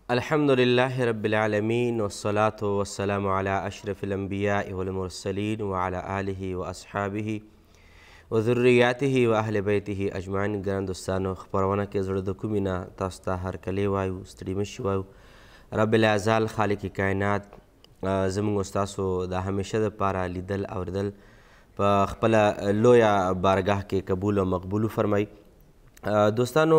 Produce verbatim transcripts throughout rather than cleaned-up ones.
الحمد لله رب العالمين والصلاة والسلام على أشرف الأنبياء والمرسلين وعلى آله وأصحابه وذرياته وأهل بيته أجمعين. ګران دوستانو، خپرونه کې زړه د کومې نه تاسو ته هرکلی وایو، ستړي مه شئ وایو. رب العزال خالق کائنات زموږ ستاسو د همیشه دپاره لیدل اورېدل په خپله لویه بارګاه کې قبول او مقبول وفرمایي. دوستانو،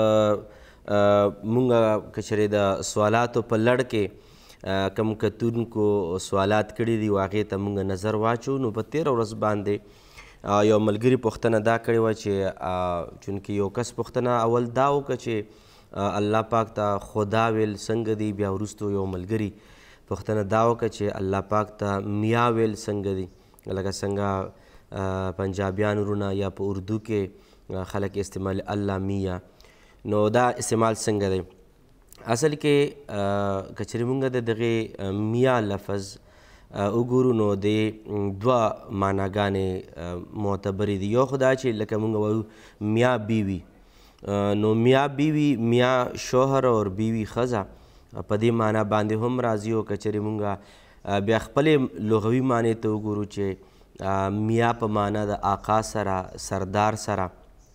مونږ که چېرې د سوالاتو په لړ کې کوم کتونکو سوالات کړي دي هغې ته مونږ نظر واچو، نو په تېره ورځ باندې یو ملګري پوښتنه دا کړې وه چې چونکې یو کس پوښتنه اول دا وکړه چې الله پاک ته خدا ویل څنګه دي، بیا وروستو یو ملګري پوښتنه دا وکړه چې الله پاک ته میا ویل څنګه دي، لکه څنګه پنجابیان ورونه یا په اردو کې خلک استعمال الله میا، نو دا استعمال څنګه دی؟ اصل کې که چېرې مونږ د دغې میا لفظ وګورو نو د دوه معناګانې معتبرې دي. یو خو دا چې لکه مونږ وایو میا بیوي، نو میا بیوي میا شوهر اور بیوي ښځه په دې معنا باندې هم راځي. او که چېرې مونږ بیا خپلې لغوي معنی ته وګورو چې میا په معنا د آقا سره، سردار سره،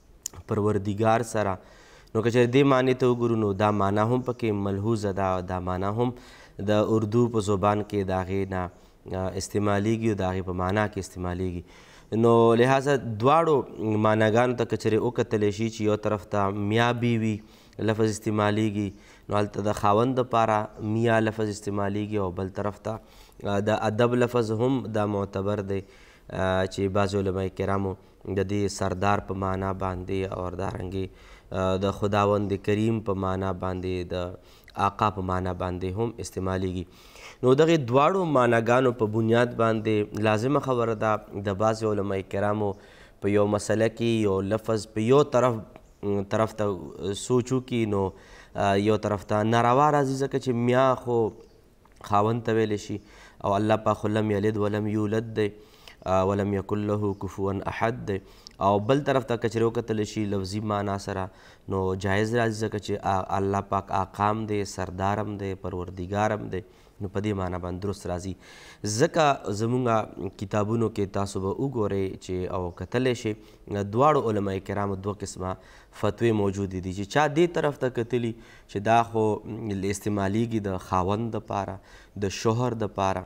پروردګار سره، نو که چېرې دې معنی ته وګورو نو دا معنا هم پکې ملحوظه ده، دا معنا هم د اردو په زبان کې د هغې نه استعمالیږي او د هغې په معنا کې استعمالیږي. نو لحاظه دواړو معناګانو ته که چېرې وکتلی شي چې یو طرف ته میا بیوي لفظ استعمالیږي، نو هلته د خاوند دپاره میا لفظ استعمالیږي، او بل طرف ته د ادب لفظ هم دا معتبر دی چې بعضې علماء کرامو د دې سردار په معنا باندې او دارنګې د خداوند کریم په معنا باندې د آقا په معنا باندې هم استعمالیږي. نو دغې دواړو معناګانو په بنیاد باندې لازمه خبره ده د بعضې علماء کرامو په یو مسله کې یو لفظ په یو طرف طرف ته سوچ وکړي، نو یو طرف ته ناروا راځي، ځکه چې میا خو خاوند ته ویلی شي او الله پاک خو لم یلد ولم یولد دی، ولم یکن له کفوا احد دی، او بل طرف ته که چېرې وکتلی شي لفظي معنا سره نو جایز راځي، ځکه چې الله پاک آقام دی، سردارم دی، پروردګارم دی، نو په دې معنا باندې درست راځي. ځکه زموږ کتابونو کې تاسو به وګورئ چې او کتلی شئ دواړو علماء کرامو دوه قسمه فتوې موجودې دي چې چا دې طرف ته کتلي چې دا خو استعمالیږي د خاوند دپاره، د شوهر دپاره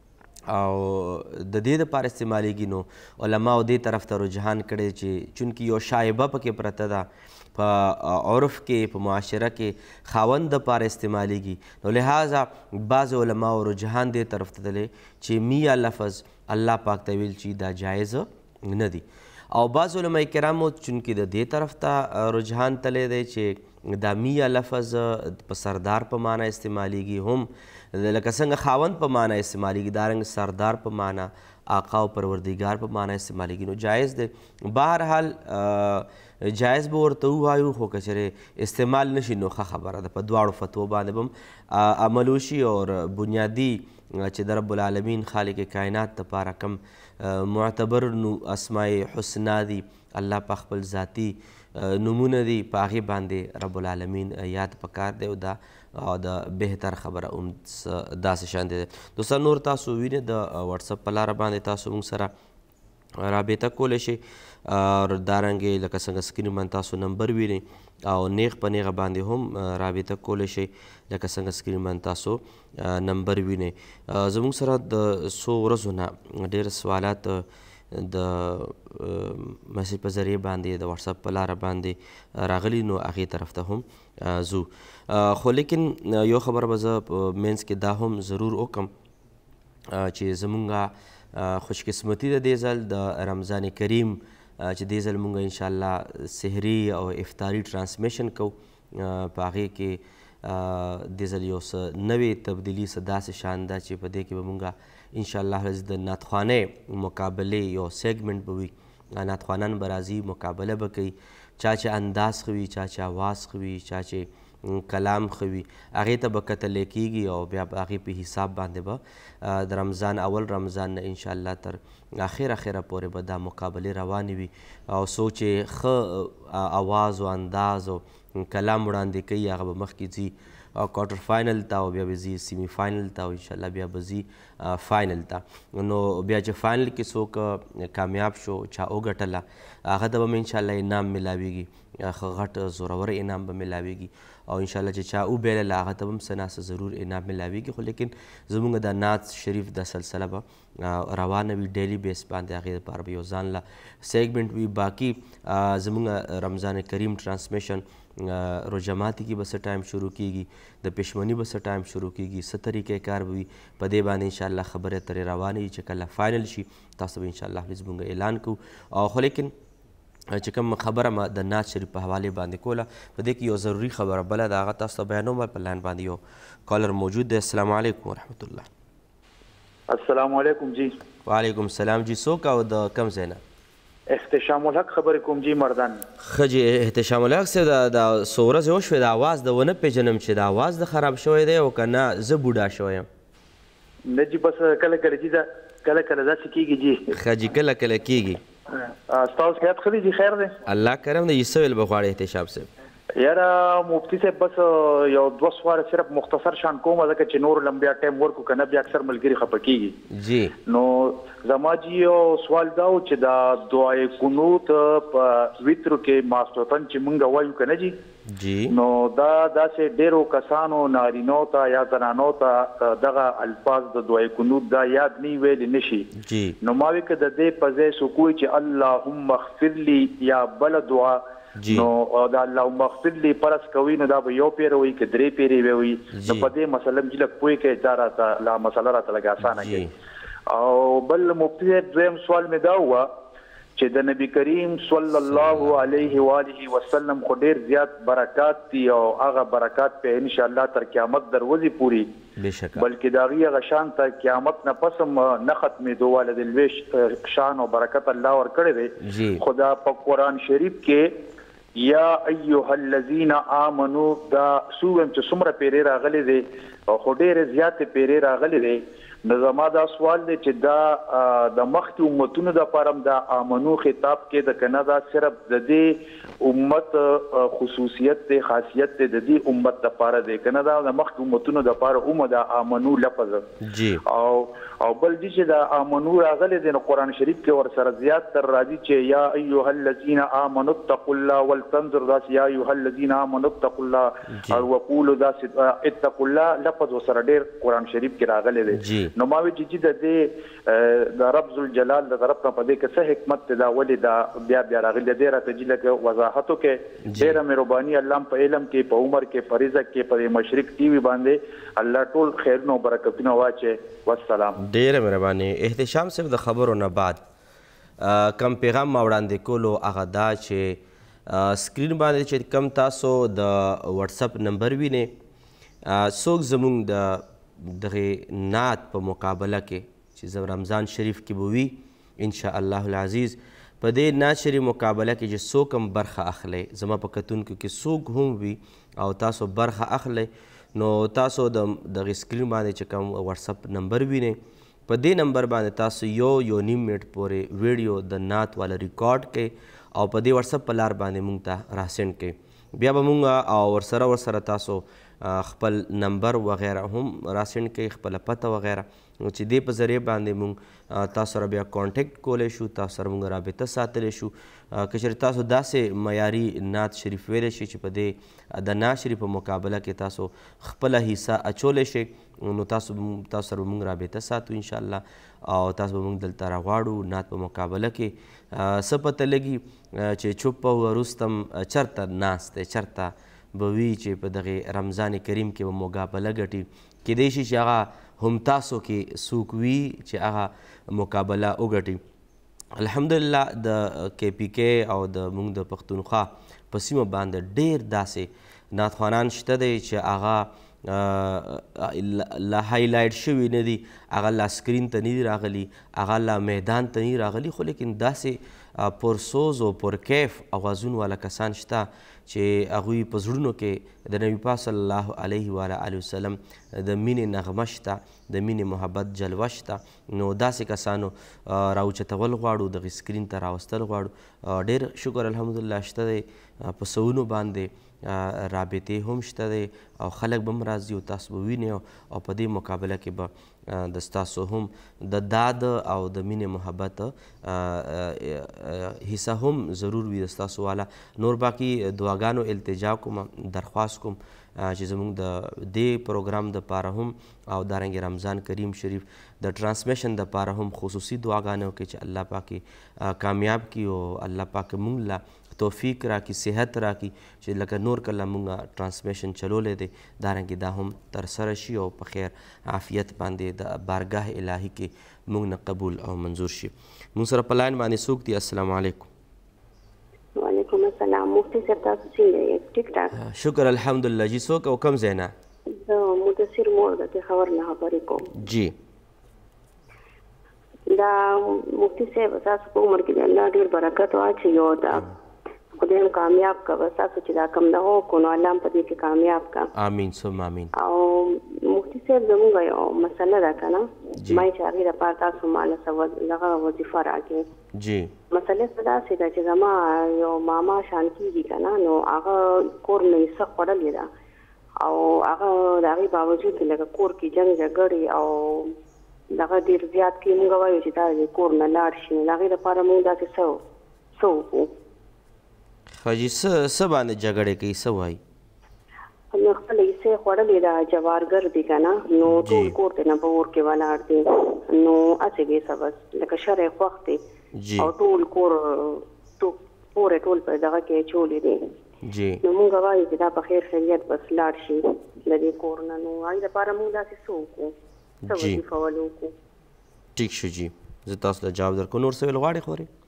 او د دې دپاره استعمالیږي، نو علماو دې طرف ته رجحان کړی چې چونکې یو شایبه پکې پرته ده په عرف کې، په معاشره کې خاوند دپاره استعمالیږي، نو لحاظه بعض علماو رجحان دې طرف ته تللی چې میا لفظ الله پاک ته ویل چې دا جایز نه دي. او بعض علماء کرامو چونکې د دې طرف ته رجحان تللی دی چې دا میا لفظ په سردار په معنا استعمالیږي، هم لکه څنګه خاوند په معنا استعمالیږي دارنګ سردار په معنا، آقا او پروردګار په معنا استعمالیږي، نو جایز دی. بهرحال جایز به ورته ووایو، خو که چېرې استعمال نشي نو ښه خبره ده. په دواړو فتوو باندې به هم عمل وشي، او بنیادي چې د رب العالمین خالق کائنات دپاره کم معتبر اسماء حسنا دي، الله په خپل ذاتي نومونه دي، په هغې باندې رب العالمین یاد پکار دی، او دا او د بهتر خبره هم داسې شانې ده. دوستان، نور تاسو وینئ د واتساپ په لاره باندې تاسو موږ سره رابطه کولی شئ، دارنګې لکه څنګه سکرین باندې تاسو نمبر وینئ، او نیغ په نیغه باندې هم رابطه کولی شئ، لکه څنګه سکرین باندې تاسو نمبر وینئ. زموږ سره د څو ورځو نه ډېر سوالات د مسیج په ذریعې باندې د واتساپ په لاره باندې راغلي، نو هغې طرف ته هم ځو. خو لیکن یو خبره به زه په منځ کې دا هم ضرور وکړم چې زمونږ خوشقسمتي د دې ځل د رمضان کریم چې دې ځل مونږ انشاءالله سحري او افطاري ټرانسمیشن کوو، په هغې کې دې ځل یو څه نوې تبدیلي څه داسې شان ده چې په دې کې به مونږ انشاءالله د نعتخوانۍ مقابلې یو سیګمنټ به وي، نعتخوانان به راځي، مقابله به کوي، چا چې انداز ښه وي، چا چې آواز ښه وي، چا چې کلام ښه وي، هغې ته به کتلی کېږي، او بیا به هغې په حساب باندې به د رمضان اول رمضان نه انشاءالله تر اخر اخره پورې به دا مقابلې روانې وي، او څوک چې ښه آواز او انداز او کلام وړاندې کوي هغه به مخکې ځي کوارټر فاینل ته او بیا به ځي سیمی فاینل ته او انشاءالله بیا به ځي فاینل ته. نو بیا چې فاینل کې څوک کامیاب شو چا وګټله هغه ته به م انشاءالله انعام میلاویږي، ښه غټ زورور انعام به میلاویږي او انشاءالله چې چا وبیلله هغه ته به هم څه نه څه ضرور انعام میلاویږي. خو لیکن زموږ د نعت شریف د سلسله به روانه وي ډیلی بیس باندې، هغې دپاره به یو ځان له سیګمنټ وي. باقي زموږ رمضان کریم ټرانسمیشن روژه ماتي کې به څه ټایم شروع کیږي، د پښمني به څه ټایم شروع کیږي، څه طریقې کار به وي، په دې باندې انشاءالله خبرې اترې روانې وي. چې کله فاینل شي تاسو به انشاءالله زموږ اعلان کوو. او خو لیکن چې کوم خبره ما د نعت شریف په حوالې باندې کوله، په دې کې یو ضروري خبره بله ده، هغه تاسو ته بیانوم. په لاین باندې یو کالر موجود دی. السلام علیکم ورحمت الله. السلام علیکم جی. وعلیکم السلام جی. څوک او د کوم ځای نه؟ احتشام الحق خبرې کوم جی مردان. ښه جی احتشام الحق صاحب، د څو ورځې وشوې د اواز د ونه پېژنم چې د اواز د خراب شوی دی او که نه زه بوډا شوی یم؟ نه جی بس کله کله جی کله کله داسې کېږي جی. ښه جی کله کله کېږي. ستاسو خیات ښه دی جی؟ خیر دی الله کرم دی. څه ویل به غواړې احتشام صاحب؟ یاره مفتی صاحب بس یو دوه سواره صرف مختصر شان کوم، ځکه چې نور لم بیا ټایم ورکو که نه بیا اکثر ملګري خفه کېږي جی. نو زما جی یو سوال دا و چې دا دعای قنوت په ویترو کې ماسخوتن چې مونږ وایو که نه جی جی نو دا داسې ډېرو کسانو نارینو ته یا زنانو ته دغه الفاظ د دعای قنوت دا یاد نه ویلی نشي جی. نو ما وی که د دې په ځای سکوی چې اللهم اغفر لی یا بل دعا جی. نو دا اللهم اغفر لی پرس کوي نو دا به یو پیره وي که درې پیرې به وي نو په دې مسله چې لږ پوه کړئ دا راته لا مسله راته لږ اسانه کړي. او بل مفتی صاحب دویم سوال مې دا وه چې د نبی کریم صلی الله علیه و آله وسلم خو ډېر زیات برکات دي او هغه برکات په انشاءالله تر قیامت در ورځې پورې بېشکه بلکې د هغې هغه شان ته قیامت نه پس هم نه ختمېدو واله د لوی شان او برکت الله ورکړی دی. خو دا په قرآن شریف کې یا ایها الذین آمنو دا سویم چې څومره پیرې راغلی دی خو ډېرې زیاتې پیرې راغلی دی. نو زما دا سوال دی چې دا د مخکې امتونو دپاره هم دا آمنو خطاب کې د که نه دا صرف د دې امت خصوصیت دی خاصیت دی د دې امت دپاره دی که نه دا د مخکې امتونو دپاره هم دا آمنو لفظ جی. او او بل دي چې دا آمنو راغلی دی نو قرآن شریف کې ورسره زیات تر راځي چې یا ایها الذین آمنوا اتقوا الله ولتنظر داسې یا ایها الذین آمنوا اتقوا الله او وقولوا داسې اتقوا الله لفظ ورسره ډېر قرآن شریف کې راغلی دی. جی. نو ما وی چې د دې د رب ذوالجلال د طرف نه په دې کې څه حکمت دی دا ولې دا بیا بیا راغلی دی راته جي لکه وضاحت وکړې. ډېره مهرباني الله په علم کې په عمر کې په رزق کې په مشرق ټي وي باندې الله ټول خیرونه او برکتونه واچوي. والسلام. ډېره مهرباني. احتشام صاحب د خبرو نه بعد کم پیغام ما وړاندې کولو هغه دا چې سکرین باندې چې کم تاسو د واتساپ نمبر وینئ څوک زموږ د دغه نعت په مقابله کې چې رمضان شریف کې به وي انشاءالله العزیز په دې نعت شریف مقابله کې چې څوک هم برخه اخلی زما په کتونکو کې څوک هم وي او تاسو برخه اخلی نو تاسو د دغه سکرین باندې چې کوم واتساپ نمبر وینئ په دې نمبر باندې تاسو یو یو نیم منټ پورې ویډیو د نعت والا ریکارډ کړئ او په دې واتساپ په لار باندې موږ ته راسینډ کړئ. بیا به موږ او ورسره ورسره تاسو خپل نمبر وغیره هم راسینډ کوي خپله پته وغیره چې دې په ذریعه باندې موږ تاسو سره بیا کانټیکټ کولی شو تاسو سره موږ رابطه ساتلی شو. که چېرې تاسو داسې معیاري نعت شریف ویلی شي چې په دې د نعت شریف په مقابله کې تاسو خپله حصه اچولی شئ نو تاسو تاسو سره موږ رابطه ساتو انشاءالله او تاسو به موږ دلته راغواړو نعت په مقابله کې. څه پته لګي چې چوپ او رستم چرته ناست دی چرته به وي چې په دغه رمضان کریم کې به مقابله ګټي کیدای شي چې هغه هم تاسو کې څوک وي چې هغه مقابله وګټي. الحمدلله د کے پی کې او د موږ د پښتونخوا په سیمه باندې ډېر داسې نعتخوانان شته دی چې هغه لا هایلایټ شوي نه دي هغه لا سکرین ته نه دي راغلي هغه لا میدان ته نه راغلي خو لیکن داسې پرسوز او پرکیف اوازون والا کسان شته چې هغوی په زړونو کې د نبي پاک صلی الله علیه و آله وسلم د مینې نغمه شته د مینې محبت جلوه شته نو داسې کسانو راوچتول غواړو دغې سکرین ته راوستل غواړو. ډېر شکر الحمدلله شته دی په سوونو باندې رابطې هم شته دی او خلک به هم راځي او تاسو به وینئ او په دې مقابله کې به د ستاسو هم د داد او د مینې محبت حصه هم ضرور وي د ستاسو والا. نور باقي دعاګانو التجا کوم درخواست کوم چې زموږ د دې پروګرام دپاره هم او دارنګې رمضان کریم شریف د ټرانسمیشن دپاره هم خصوصي دعاګانې وکړي چې الله پاک کامیاب کړي او الله پاک موږ له توفیق راکړي، صحت راکړي چې لکه نور کله موږ ټرانسمیشن چلولی دی دارنګې دا هم ترسره شي او په خیر عافیت باندې د بارګاه الهي کې موږ نه قبول او منظور شي. موږ سره په لاین باندې څوک دي؟ السلام علیکم. وعلیکم السلام. مفتی صاحب تاسو څنګه یې؟ ټیک ټاک شکر الحمدلله. جی څوک او کوم ځای نه؟ زه مدثر مور د پېښور نه خبرې کوم. جی دا مفتی صاحب تاسو په عمر کې د الله ډېر برکت واچوي او دا خدای هم کامیاب کړه. تاسو چې دا کم دغه وکړو نو الله هم په دې کې کامیاب کړه. آمین ثم آمین. او مفتی صاحب زموږ یو مسله ده که نه، ما چې هغې دپاره تاسو ماله څه دغه وظیفه راکړې. جی مسله څه داسې ده چې زما یو ماما شان کېږي که نه، نو هغه کور نه یې څه خوړلې ده او هغه د هغې باوجود لکه کور کې جنګ جګړې او دغه ډېر زیات کې مونږ وایو چې دا د کور نه لاړ شي، نو د هغې دپاره مونږ داسې څه څه وکړو؟ حاجي څه څه باندې جګړې کوي، څه وایي؟ نو خپله حصې خوړلې ده، جوارګر دي که نه، نو ټول کور دی نه په اور کې ولاړ دی، نو هسې بې څه بس لکه شرع خوښ دی او ټول کور پورې ټول په دغه کې اچولی دی. نو مونږ وایو چې دا په خیر خیریت بس لاړ شي د دې کور نه، نو هغې دپاره مونږ داسې څه وکړو، څه وظیفه ول وکړو؟ ټیک شو جي، زه تاسو ته جواب درکړم. نور څه ویل غواړې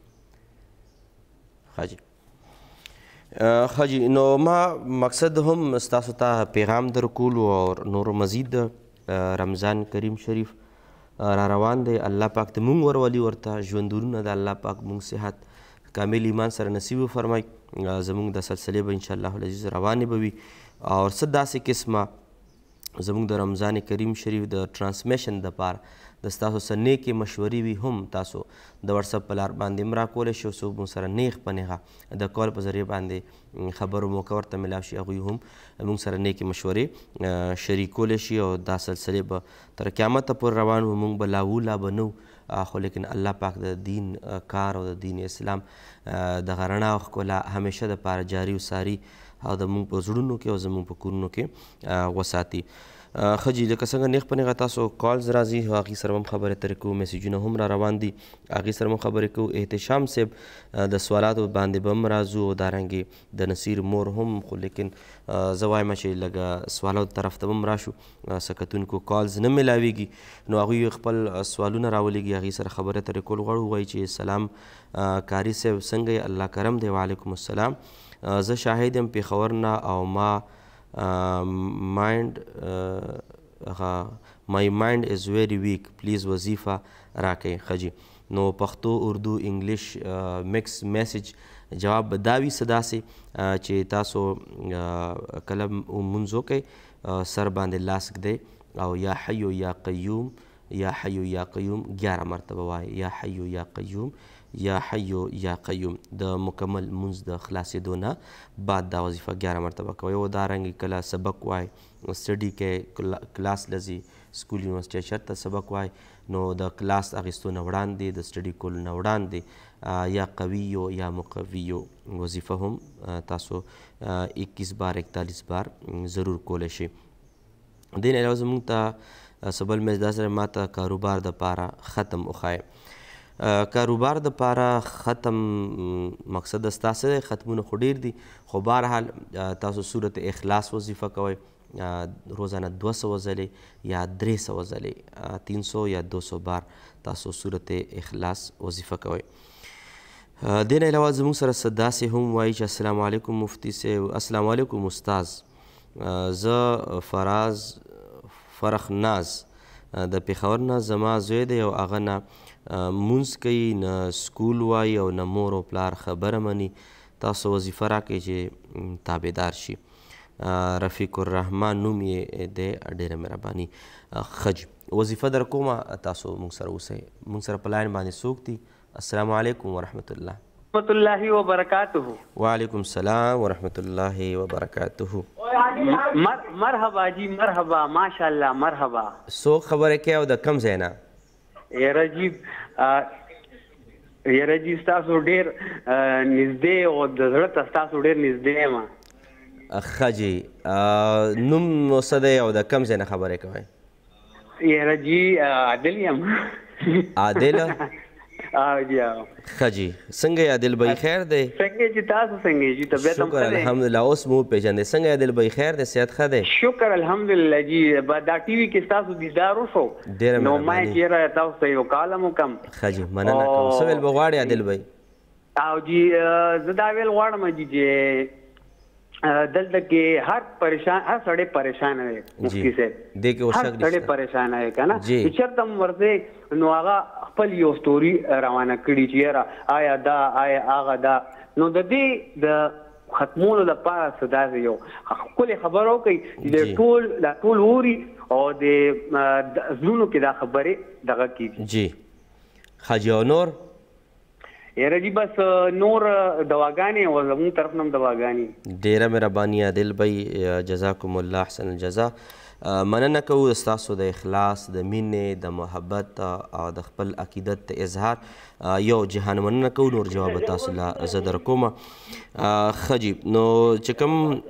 خورې؟ حاجي حاجي نو ما مقصد هم ستاسو ته پیغام در کولو او نور مزید رمضان کریم شریف را روان دی. الله پاک ته مونږ ورولي ورته ژوندونونه د الله پاک مونږ صحت کامل ایمان سره نصیب وفرمایي. زمونږ د سلسلې به انشاءالله العزیز روانې به وي او څه داسې قسمه زمونږ د رمضان کریم شریف د ټرانسمیشن دپاره د ستاسو څه نیکې مشورې وي هم تاسو د وټساپ په لار باندې هم راکولی شئ، څوک مونږ سره نیغ په نیغه د کال په ذریعه باندې خبرو موقع ورته میلاو شي، هغوی هم مونږ سره نیکې مشورې شریکولی شي او دا سلسلې به تر قیامته پورې روان وو. مونږ به لا وو لا به نه خو لیکن الله پاک د دین کار او د دین اسلام دغه رڼا او ښکلا همیشه دپاره جاري و ساري او د مونږ په زړونو کې او زمونږ په کورونو کې وساتي. ښه جي لکه څنګه نیغ په نیغه تاسو کالز راځي هغې سره هم خبرې اترې کوو، میسیجونه هم را روان دي هغې سره هم خبرې کوو. احتشام صاحب د سوالاتو باندې به هم راځو او دارنګې د نصیر مور هم، خو لیکن زه وایم چې لږه سوالاتو طرف ته به هم راشو، څه کتونکو کالز نه میلاویږي نو هغوی خپل سوالونه راولیږي هغې سره خبرې اترې کول غواړو. وایي چې سلام کاري صاحب څنګه یې؟ الله کرم دی. وعلیکم السلام. زه شاهد یم پېښور نه او ما مایند مای مایند از ویری ویک، پلیز وظیفه راکئ. ښه جي نو پښتو اردو انګلیش مکس میسیج جواب به دا وي څه داسې چې تاسو کله لمونځ وکئ سر باندې لاس ږدئ او یا حیو یا قیوم یا حیو یا قیوم ګیاره مرتبه وایي، یا حیو یا قیوم یا حیو یا قیوم. د مکمل مونځ د خلاصېدو نه بعد دا وظیفه ګیاره مرتبه کوئ. او دارنګې کله سبق وایي، سټډي کوئ، کلاس لځي، سکول یونیورسټي چېرته سبق وایي نو د کلاس اخیستو نه وړاندې د سټډي کولو نه وړاندې یا قویو یا مقویو وظیفه هم تاسو اکیس بار اکتالیس بار ضرور کولی شئ. دې نه علاوه زموږ ته څه بل میز دا سره ما ته کاروبار دپاره ختم وښایئ. کاروبار دپاره ختم مقصد ستاسو دی، ختمونه خو ډېر دي خو بهرحال تاسو صورت اخلاص وظیفه کوئ روزانه دوه سوه ځلې یا درې سوه ځلې تین سو یا دو سو بار تاسو صورت اخلاص وظیفه کوئ. دې نه علاوه زموږ سره څه داسې هم وایي چې السلام علیکم مفتی صاحب. السلام علیکم استاذ، زه فراز فرخ ناز د پېښور نه، زما زوی دی او هغه نه مونځ کوي نه سکول وایي او نه مور او پلار خبره مني، تاسو وظیفه راکړئ چې تابعدار شي. رفیق الرحمن نوم یې دی، ډېره مهرباني. ښه جي وظیفه در کومه، تاسو موږ سره اوسئ. موږ سره په لاین باندې څوک دي؟ السلام علیکم ورحمت الله. ورحمۃ اللہ وبرکاتہ. وعلیکم السلام ورحمۃ اللہ وبرکاتہ. مرحبا جی مرحبا ماشاء اللہ مرحبا. سو خبره کې او د کم ځای نه؟ یاره جی یاره جی ستاسو ډېر نږدې او د زړه ته ستاسو ډېر نږدې یم. ښه جی نوم مو څه دی او د کم ځای نه خبرې کوئ؟ یاره جی عادل یم. عادل؟ او جی او ښه جی څنګه یې عادل بھائی خیر دی؟ څنګه جی تاسو څنګه یې جی طبیعت هم ښه دی؟ شکر الحمدلله. اوس مو وپېژندې څنګه عادل بھائی خیر دی صحت ښه دی؟ شکر الحمدلله جی. دا ټي وي کې ستاسو دیدار وشو ډېره نو ما یې چېرې تاسو ته یو کالم وکړم. ښه جی مننه کوم. څه ویل به غواړې عادل بھائی؟ او جی زه دا ویل غواړم جی چې دلته کې هر پریشان هر سړی پریشان دی مفتي صاحب. دې کې اوس هر سړی پریشان دی که نه چې چېرته هم ورځې نو هغه خپل یو سټوري روانه کړي چې یاره آیا دا آیا هغه دا نو د دې د ختمولو لپاره څه داسې یو ښکلې خبره وکړئ چې ټول دا ټول اوري او د زړونو کې دا خبرې دغه کېږي. جی ښه جی. او نور؟ یاره جی بس نور دواګانې او زموږ طرف نه هم دواګانې. ډېره مهرباني عادل بھائی جزاکم الله احسن الجزا. مننه کوو ستاسو د اخلاص د مینې د محبت او د خپل عقیدت د اظهار یو جهان مننه کوو. نور جواب تاسو له زه درکوم. ښه جی نو چې کوم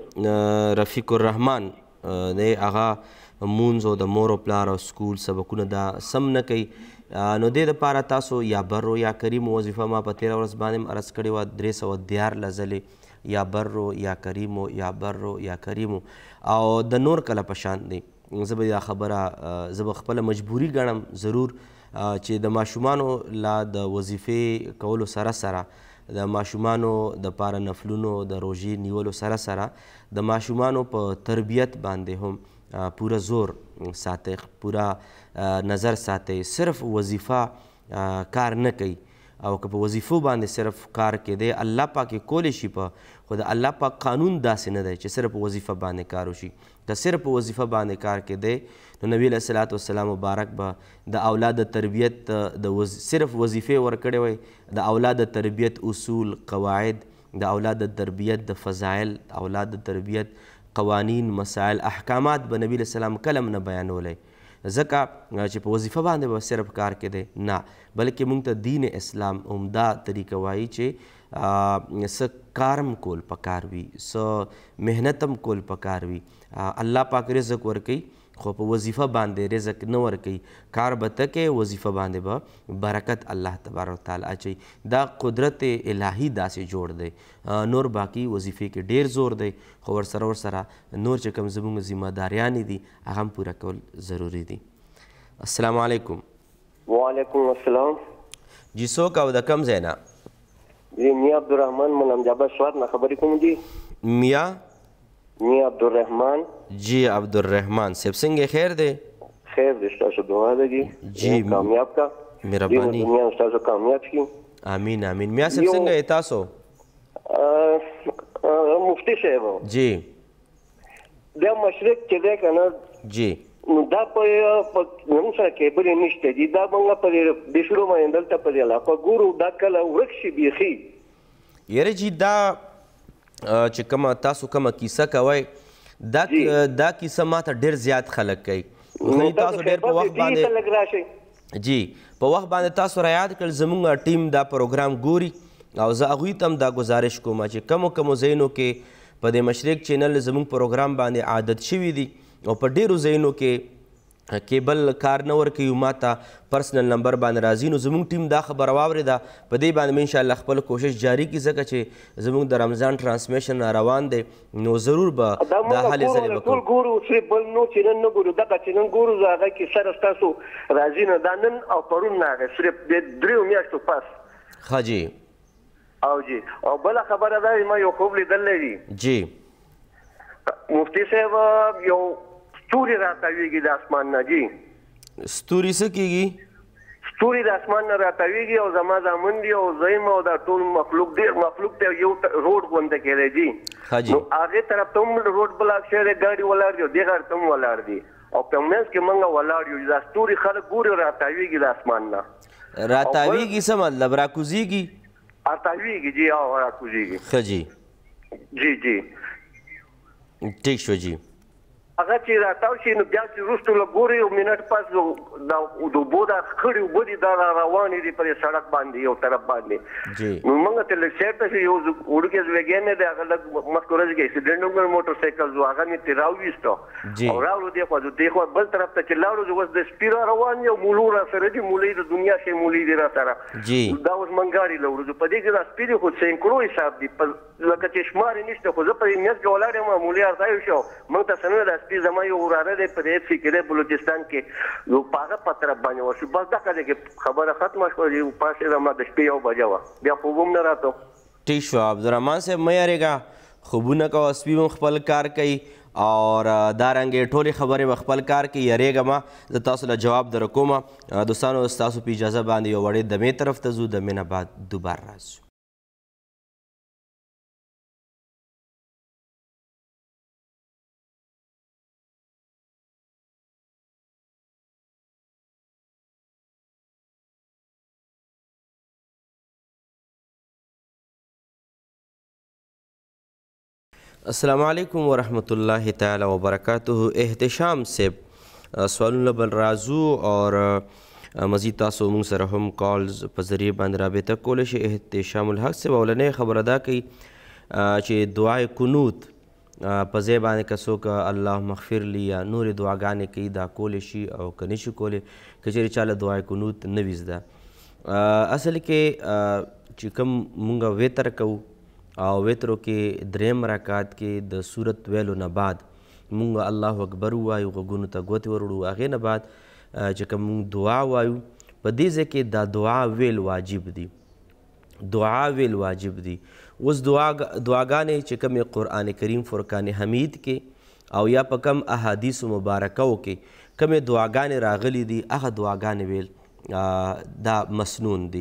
رفیق الرحمن دی هغه مونځ او د مور او پلار او سکول سبقونه دا سم نه کوي نو دې دپاره تاسو یا برو یا کریمو وظیفه ما په تېره ورځ باندې هم عرض کړې وه درې سوه دیارلس ځلې یا برو یا کریمو یا برو یا کریمو او د نور کله په شان دی. زه به دا خبره زه به خپله مجبوري ګڼم ضرور چې د ماشومانو لا د وظیفې کولو سره سره د ماشومانو دپاره نفلونو د روژې نیولو سره سره د ماشومانو په تربیت باندې هم پوره زور ساتئ، پوره نظر ساتئ. صرف وظیفه کار نه کوي او که په وظیفو باندې صرف کار کېدی الله پاک یې کولی شي په خو د الله پاک قانون داسې نه دی چې صرف په وظیفه باندې کار وشي. که صرف په وظیفه باندې کار کېدی نو نبي علیه صلات وسلام مبارک به د اولاد د تربیت د صرف وظیفې ورکړې وی، د اولاد د تربیت اصول قواعد، د اولاد د تربیت د فضایل، اولاد د تربیت قوانین مسائل احکامات به نبی علیه السلام کلم نه بیانولی ځکه چې په وظیفه باندې به صرف کار کېدی نه بلکې موږ ته دین اسلام عمده طریقه وایي چې څه کارم کول پکار وي، څه محنت هم کول پکار وي. الله پاک رزق ورکوي خو په وظیفه باندې رزق نه ورکوي. کار به ته کې وظیفه باندې به برکت الله تبارک وتعالی اچوي. دا قدرت الهي داسې جوړ دی. نور باقي وظیفې کې ډېر زور دی خو ورسره ورسره نور چې کوم زموږ ذمه داریانې دي هغه هم پوره کول ضروري دي. السلام علیکم. وعلیکم السلام. جی څوک او د کم ځای نه؟ جی میا عبدالرحمن ملام جابر سوات نه خبرې کوم. جی میا میا عبدالرحمن. جی عبدالرحمن صاحب څنګه خیر دی؟ خیر دی ستاسو دعا ده جی. جی کامیاب کا مهرباني. دنیا ستاسو کامیاب شي. امین امین. میا صاحب څنګه یې تاسو؟ مفتی صاحب جی دا مشرق چې دی که نه جی نو دا په زموږ سره کیبل یې نشته دي. دا موږ په دې شروع باندې دلته په دې علاقه ګورو دا کله ورک شي بیخي. یاره جی دا چې کومه تاسو کومه کیسه کوئ دا دا کیسه ماته ډېر زیات خلک کوي. تاسو ډېر په وخت باندې جی په وخت باندې تاسو را یاد کړل زموږ ټیم دا پروګرام ګوري او زه هغوی ته هم دا گزارش کوم چې کمو کمو ځایونو کې په دې مشرق چینل زموږ پروګرام باندې عادت شوي دي او په ډېرو ځایونو کې کیبل کار نه ورکوي ما ته پرسنل نمبر باندې راځي نو زموږ ټیم دا خبره واورېده په دې باندې مې انشاءالله خپل کوشش جاري کړي ځکه چې زموږ د رمضان ټرانسمیشن روان دی نو ضرور به دا هلې ځلې به ټول ګورو صرف بل نو چې نن نه ګورو دغه چې نن ګورو هغه کې سره ستاسو راځي نه دا نن او پرون نه هغه صرف د دریو میاشتو پس. ښه جی. او جی او بله خبره دا ما یو خوب لیدلی دی جی مفتی صاحب یو ستوري راتاویږي د اسمان نه. جی ستوري څه کېږي؟ ستوري د اسمان نه راتاویږي او زما زامن دي او زه یم او دا ټول مخلوق ډېر مخلوق ته یو روډ غونډه کېدی. جی نو هغې طرف ته هم روډ بلاک شوی دی ګاډي ولاړ دي او دې غاړې ته هم ولاړ دي او په منځ کې موږ ولاړ یو. دا ستوري خلک ګوري راتاویږي د اسمان نه. راتاویږي څه مطلب؟ راکوزیږي؟ ارتاویږي جی او راکوزیږي ښه جی جی جی ټیک شو جی هغه چې راتاو شي نو بیا چې وروسته له ګوري یو منټ پس د اوبو دا خړې اوبه دي دا روانې دي پر سړک باندې یو طرف باندې نو موږ ته لږ سیر ته یو وړوکی زویګی نه دی هغه لږ مخکې ورځ کې اکسیډنټ وکړ موټر سایکل زو هغه مې ترې راوویسته او راوړو دې خوا دې خوا بل طرف ته چې لاړو زه اوس د سپي را روان یو مولو را سره دي مولۍ د دنیا ښې مولۍ دي را سره دا اوس منګاري له وروځو په دې کې دا سپي دي خو سینکړو حساب دي لکه چې شمار یې نشته خو زه په دې میاشت کې ولاړ یم مولۍ ارتایو شو موږ ته څه نه ده سپي زما یو وراره دی په دې کې دی بلوچستان کې یو په هغه په طرف باندې ورشو بس دغه دی کې خبره ختمه شوه چې پاسېدم د شپې یو بجه وه بیا خوب هم نه راته ټیک شو عبدالرحمن صاحب مه یارېږه خوبونه کوه سپي هم خپل کار کوي اور دارنګې ټولې خبرې به خپل کار کې یریږه ما زه تاسو له جواب در کومه دوستانو ستاسو په اجازه باندې یو وړې دمې طرف ته ځو دمې نه بعد دوباره راځو السلام علیکم ورحمۃ اللہ تعالی وبرکاتہ احتشام صاحب سوالونه بل راځو اور مزید تاسو موږ سره هم کالز په ذریعه باندې رابطه کولی شئ احتشام الحق صاحب اولنۍ خبره دا کوي چې دعای کنوت په ځای باندې که څوک اللهم اغفر لی یا نورې دعاګانې کوي دا کولی شي او که نشي کولی که چېرې چا له دعای کنوت نه وي زده اصل کې چې کوم مونږ وتر کوو او وترو کې دریم رکعت کې د صورت ویلو نه بعد مونږ الله اکبر ووایو غوږونو ته ګوتې وروړو هغې نه بعد چې کوم مونږ دعا وایو په دې ځای کې دا دعا ویل واجب دي دعا ویل واجب دي اوس دعا دعاګانې چې کومې قرآن کریم فرقان حمید کې او یا په کم احادیثو مبارکو کې کومې دعاګانې راغلي دي هغه دعاګانې ویل دا مسنون دي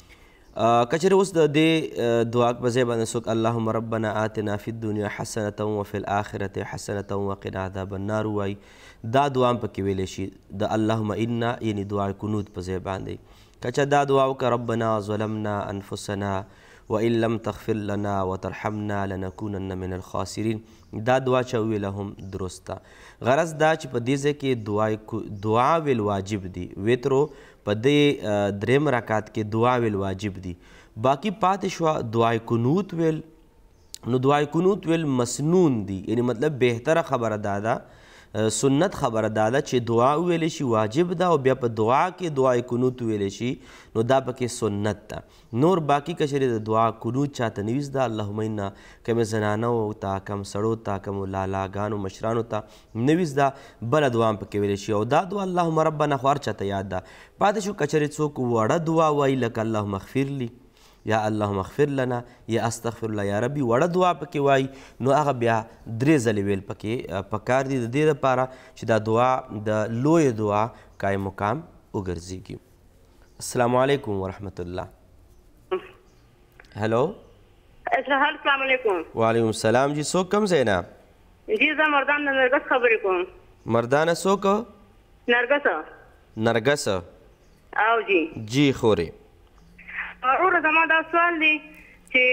کچره اوس د دې دعا په ځای باندې څوک اللهم ربنا آتنا فی الدنیا حسنة وفي الآخرة حسنة وقنا عذاب النار وایي دا دعا هم پکې ویلی شي د اللهم انا یعنی دعا کنوت په ځای باندې کچه دا دعا وکړه ربنا ظلمنا انفسنا وإن لم تغفر لنا وترحمنا لنكونن من الخاسرین دا دعا چې وویله هم درست ده غرض دا چې په دې ځای کې دعا ویل واجب دي وترو په دې دریم رکعت کې دعا ویل واجب دي باقي پاتې شوه دعای کنوت ویل نو دعای کنوت ویل مسنون دي یعنی مطلب بهتره خبره دا ده سنت خبره دا ده چې دعا ویلی شي واجب ده او بیا په دعا کې دعای کنوت ویلی شي نو دا پکې سنت ده نور باقي که چېرې د دعا کنوت چاته نه وي زده اللهم انا کمې زنانو ته کم سړو ته کم لالاګانو مشرانو ته نه وي زده بله دعا هم پکې ویلی شي او دا دعا اللهم ربنا خو هر چاته یاد ده پاتې شو که چېرې څوک وړه دعا وایي لکه اللهم اغفر لی یا اللهم اغفر لنا یا استغفر الله یا ربي وړه دعا پکې وایي نو هغه بیا درې ځلې ویل پکې پکار دي د دې لپاره چې دا دعا د لویې دعا قایم مقام وګرځېږي السلام علیکم ورحمت الله هلو السلام علیکم وعلیکم السلام جی څوک کوم ځای نه جی زه مردان د نرګس خبرې کوم مردانه څوک نرګسه نرګسه او جی جی خورې وروره زما دا سوال دی چې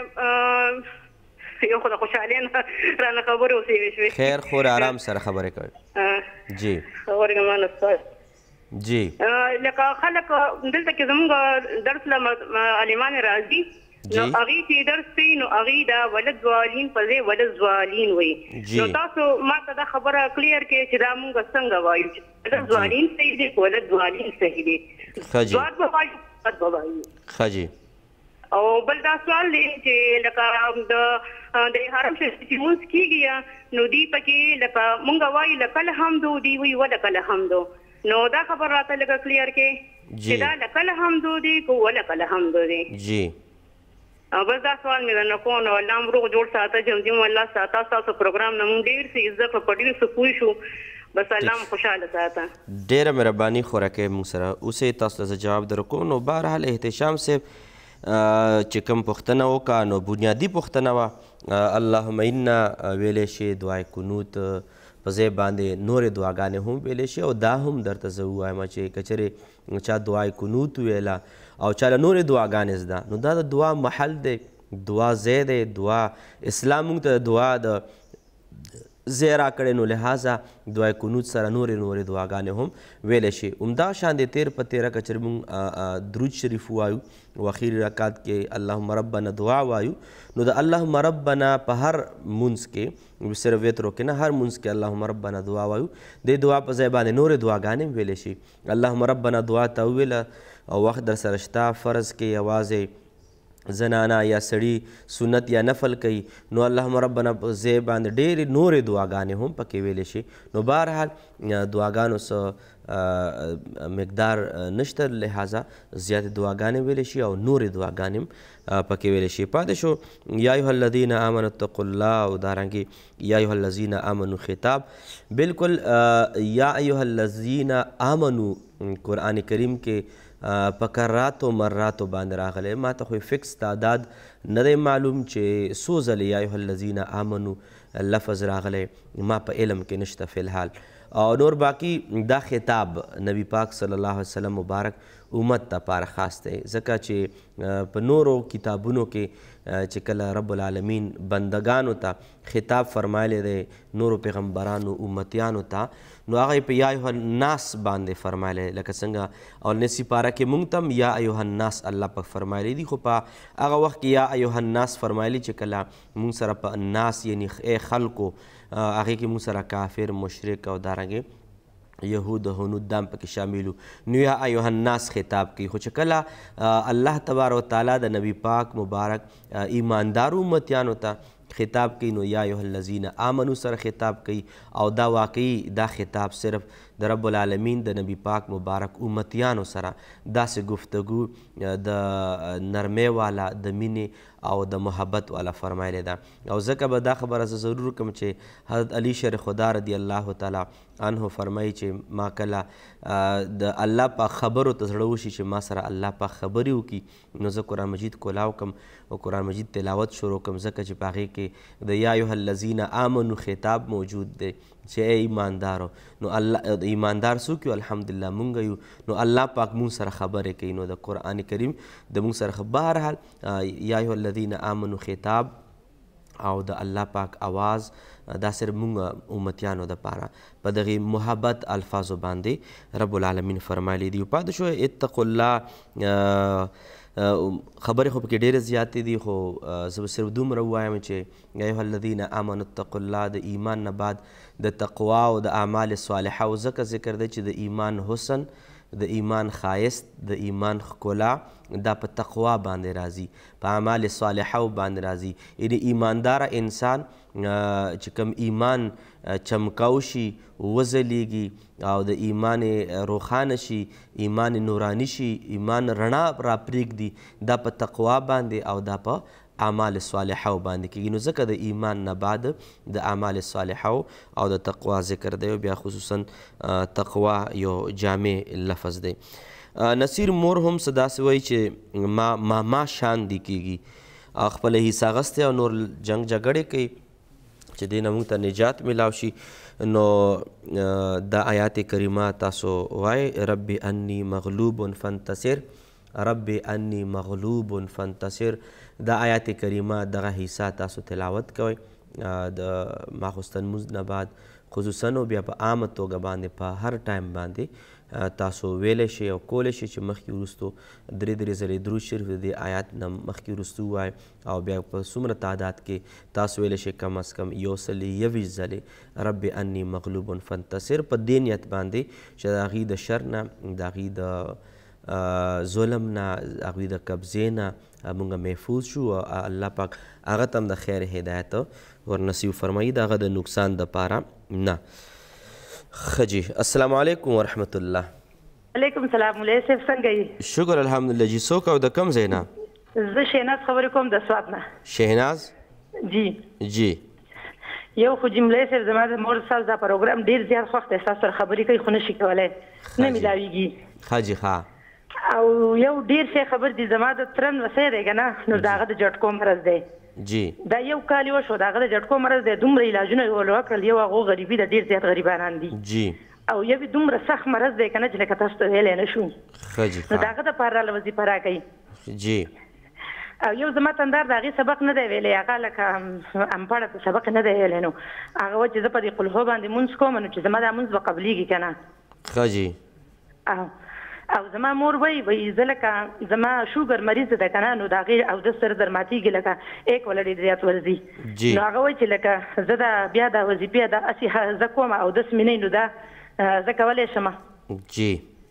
یو خو د خوشحالۍ نه رانه خبرې وسیوې شوې خیر خور آرام سره خبرې کوي جی خبرې مانه سوال جی لکه خلک دلته کې زموږ درس له عالمان راځي نو هغې چې درس کوي نو هغې دا ولد ځوالین په ځای ولد ځوالین وایي نو تاسو ما ته دا خبره کلیر کړئ چې دا مونږ څنګه وایو چې ولد ځوالین صحیح دی که ولد ځوالین صحیح دی ځواد به وایو ښه جی او بل دا سوال دی چې لکه د حرم شریف چې لمونځ کېږي نو دوی پکې لکه مونږ وایو لکه الحمدو دوی وایي ولکه الحمدو نو دا خبر راته لکه کلیر کې چې دا لکه الحمدو دی که ولکه الحمدو دی جی بس دا سوال مې درنه کوم نو الله مو روغ جوړ ساته جمجم الله ساته ستاسو پروګرام نه مونږ ډېر څه زده کړو په ډېر څه پوه شو بس الله مو خوشحاله ساته ډېره مهرباني خوراکۍ موږ سره اوسئ تاسو ته زه جواب در کوم نو بهرحال احتشام صاحب چې کوم پوښتنه وکړه نو بنیادي پوښتنه وه اللهم انا ویلی شي دعای کنوت په ځای باندې نورې دعاګانې هم ویلی شي. او دا هم درته زه ووایم چې که چېرې چا دعای کنوت ویله او چا له نورې دعاګانې زده نو دا د دعا محل دی، دعا ځای دی. دعا اسلام موږ ته د دعا د ځای راکړی نو لحاظه دعای کنوت سره نورې نورې دعاګانې هم ویلی شي. همدغه شان د تیر په تیره که چېرې موږ درود شریف ووایو او اخري رکعت کې اللهم ربنا دعا وایو نو د اللهم ربنا په هر مونځ کې صرف وترو کې نه، هر مونځ کې اللهم ربنا دعا وایو. د دعا په ځای باندې نورې دعاګانې هم ویلی شي. اللهم ربنا دعا ته وویله او وخت در سره شته فرض کې یوازې زنانه یا سړي سنت یا نفل کوي نو اللهم ربنا په ځای باندې ډېرې نورې دعاګانې هم پکې ویلی شي. نو بهرحال دعاګانو څه مقدار نشته، لحاظه زیاتې دعاګانې ویلی شي او نورې دعاګانې هم پکې ویلی شي. پاتې شو یا ایها الذین آمنوا اتقوا الله او دارنګې یا ایها الذین آمنوا خطاب بالکل یا ایها الذین آمنوا قرآن کریم کې په کراتو مراتو باندې راغلی. ما ته خو فکس تعداد نه دی معلوم چې څو ځلې یا ایها الذین آمنو لفظ راغلی، ما په علم کې نشته فی الحال. او نور باقی دا خطاب نبی پاک صلی الله علیه وسلم مبارک امت ته پاره خاص دی، ځکه چې په نورو کتابونو کې چې کله رب العالمین بندگانو ته خطاب فرمایلی دی نورو پیغمبرانو امتیانو ته نو هغه یې په یا ایها الناس باندې فرمایلی، لکه څنګه اولنیسي پاره کې موږ ته هم یا ایها الناس الله پاک فرمایلی دي، خو په هغه وخت کې یا ایها الناس فرمایلی چې کله موږ سره په الناس یعنی ای خلکو هغې کې موږ سره کافر مشرک او دارنګې یهود هنود دام پکې شاملو نو یا ایها الناس خطاب کوي. خو چې کله الله تبارک وتعالی د نبی پاک مبارک ایماندارو امتیانو ته خطاب کوي نو یا ایها الذین آمنو سره خطاب کوي. او دا واقعي دا خطاب صرف د رب العالمین د نبی پاک مبارک امتیانو سره داسې گفتگو د نرمۍ والا د مینې او د محبت والا فرمایلی ده. او ځکه به دا خبره زه ضرور کوم چې حضرت علی شیر خدا رضی الله تعالی عنه فرمایي چې ما کله د الله پاک خبرو ته زړه وشي چې ما سره الله پاک خبرې وکړي نو زه قرآن مجید کولاو کم او قرآن مجید تلاوت شروع کم، ځکه چې په هغې کې د یا ایها الذین آمنو خطاب موجود دی چې ای ایماندارو. نو الله ایماندار څوک یو؟ الحمدلله مونږ یو. نو الله پاک مونږ سره خبرې کوي نو د قرآن کریم د مونږ سره بهرحال یا ایها الذین آمنو خطاب او د الله پاک آواز دا صرف مونږ امتیانو دپاره په دغې محبت الفاظو باندې رب العالمین فرمایلی دي. پاتې شو اتقوا الله خبرې خو پکې ډېرې زیاتې دي، خو زه به صرف دومره ووایم چې یا ایها الذین آمنوا اتقوا الله د ایمان نه بعد د تقوا او د اعمال صالحه او ځکه ذکر دی چې د ایمان حسن د ایمان ښایست د ایمان ښکلا دا په تقوا باندې راځي، په اعمال صالحه باندې راځي. یعنې ایمانداره انسان چې کوم ایمان چمکاو شي وځلیږي او د ایمان روښانه شي، ایمان نورانی شي، ایمان رڼا را پرېږدي دا په تقوا باندې او دا په اعمال صالحه باندې کېږي. نو ځکه د ایمان نه بعد د اعمال صالحه او د تقوا ذکر دی، بیا خصوصا تقوا یو جامع لفظ دی. نصیر مور هم څه داسې وایي چې ما ماما شان دي کېږي، خپله حصه اخیستی او نور جنګ جګړې کوي چې دې نه موږ ته نجات میلاو شي. نو دا آیات کریمه تاسو وایي رب انی مغلوب فانتصر، رب انی مغلوب فانتصر، دا آیات کریمه دغه حصه تاسو تلاوت کوئ د ماخوستن مونځ نه بعد خصوصا او بیا په عامه توګه باندې په هر ټایم باندې تاسو ویلی شئ او کولی شئ چې مخکې وروستو درې درې ځلې درود شریف د دې آیات نه مخکې وروستو ووایئ او بیا په څومره تعداد کې تاسو ویلی شئ کم از کم یو سل یویشت ځلې رب انی مغلوب فانتصر په دې نیت باندې چې د هغې د شر نه د هغې د ظلم نه هغوی د قبضې نه مونږ محفوظ شو او الله پاک هغه ته هم د خیر هدایت ورنصیب فرمایي د هغه د نقصان دپاره نه. ښه جی السلام علیکم ورحمت الله. علیکم سلام مولوی صاحب څنګه یې؟ شکر الحمدلله. جی څوک او د کوم ځای نه؟ زه شهناز خبرې کوم د سوات نه. شهناز؟ جی جی یو خو جی مولوی صاحب زما د مور ستاسو دا پروګرام ډېر زیات خوښ دی، ستاسو سره خبرې کوي خو نشي کولی، نه میلاویږي. ښه جی ښه. او یو ډېر ښه خبر دی، زما د تره نمسی دی که نه، نو د هغه د جټکو مرض دی. دا یو کال یې وشو د هغه د جټکو مرض دی دومره علاجونه یې وکړل یو هغو غریبي ده ډېر زیات غریبانان دي او یو یې دومره سخت مرض دی که نه چې لکه تاسو ته ویلی نه شو نو د هغه دپاره راله وظیفه راکوي او یو زما تندار د هغې سبق نه دی ویلی هغه لکه امپاړه سبق نه دی ویلی نو هغه وایي چې زه په دې قلهو باندې مونځ کوم نو چې زما دا مونځ به قبلیږي که نه ښه جي او او زما مور وایي وایي زه لکه زما شوګر مریض ده که نه نو د هغې اودس سره در ماتېږي لکه ایک وله ډېر زیات ورځي نو هغه وایي چې لکه زه دا بیا دا وظیفې ده هسې زه کوم اودس مې نه نو دا زه کولی شم جی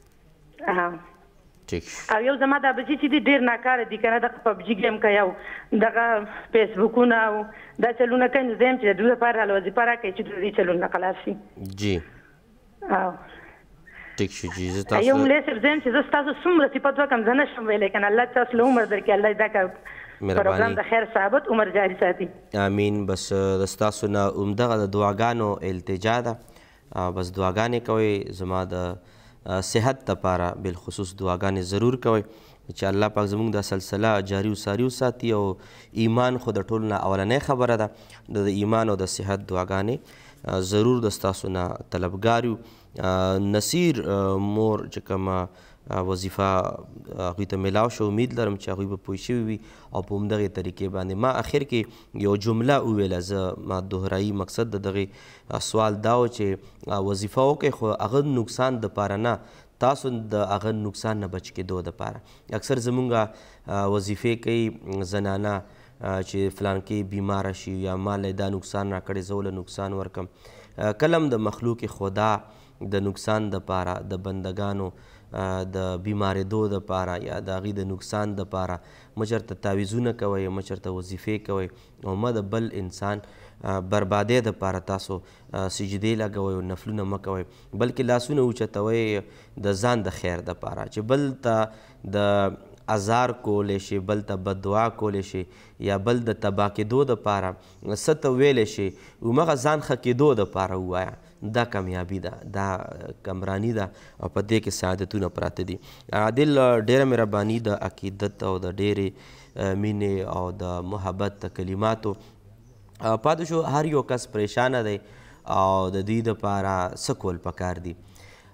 او یو زما دا بچي چې دي ډېر ناکاره دي که نه دغه پبجي ګیم کوي او دغه فیسبوکونه او دا چلونه کوي نو زه یم چې د دوی لپاره راله وظیفه راکوي چې د دې چلونه خلاص شي جی او ټیک شو جی زه تاسو یو ملي صاحب زه یم چې زه ستاسو څومره صفت وکړم زه نه شم ویلی که نه الله تاسو له عمر درکړي الله دا که پروګرام د خیر ثابت عمر جاري ساتي امین بس د ستاسو نه همدغه د دعاګانو التجا ده بس دعاګانې کوئ زما د صحت دپاره بالخصوص دعاګانې ضرور کوئ چې الله پاک زموږ دا سلسله جاري وساري وساتي او ایمان خو د ټولو نه اولنۍ خبره ده د ایمان او د صحت دعاګانې ضرور د ستاسو نه طلبګار یو نصیر مور چې کومه وظیفه هغوی ته میلاو شو امید لرم چې هغوی به پوه شوي وي او په همدغې طریقې باندې ما اخر کې یو جمله وویله زه ما دوهرایي مقصد د دغې سوال دا و چې وظیفه وکړئ خو هغه نقصان دپاره نه تاسو د هغه نقصان نه بچ کېدو دپاره اکثر زمونږ وظیفې کوي زنانه چې فلانکې بیماره شي یا مال دا نقصان راکړی زه له نقصان ورکم کله هم د مخلوق خدا د نقصان دپاره د بندگانو د بیمارېدو دپاره یا د هغوی د نقصان دپاره مه چېرته تعویضونه کوئ مه چېرته وظیفې کوئ او مه د بل انسان بربادۍ دپاره تاسو سجدې لګوئ او نفلونه مه کوئ بلکې لاسونه اوچتوئ د ځان د خیر دپاره چې بل ته د ازار کولی شي بل ته بددعا کولی شي یا بل د تباه کېدو دپاره څه ته ویلی شي همغه ځان ښه کېدو دپاره ووایه دا کامیابی ده دا کمرانی ده او په دې کې سعادتونه پراته دي عادل ډېره مهرباني د عقیدت او د ډېرې مینې او د محبت د کلماتو پاتې شو هر یو کس پریشانه دی او د دې دپاره څه کول پکار دي